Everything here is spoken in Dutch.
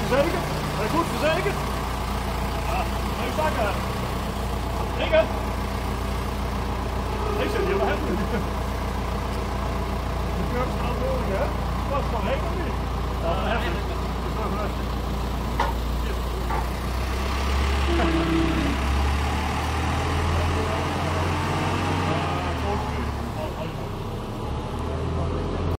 verzekerd? Ben je goed verzekerd? Ja, geen zakken. Dingen. Ik zit hier wel heftig. De cursus verantwoordelijk, hè? Dat is gewoon helemaal niet. Ja, heftig.